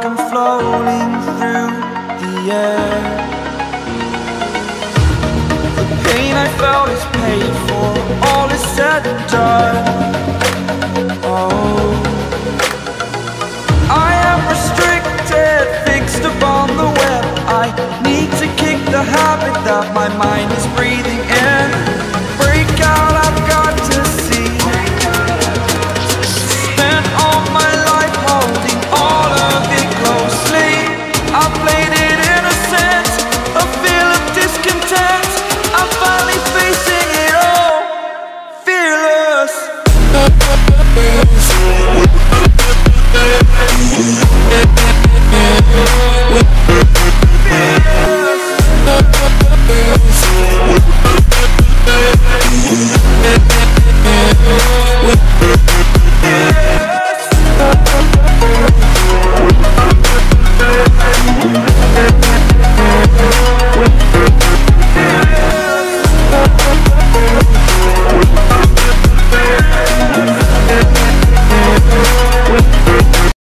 like I'm floating through the air. The pain I felt is paid for, all is said and done.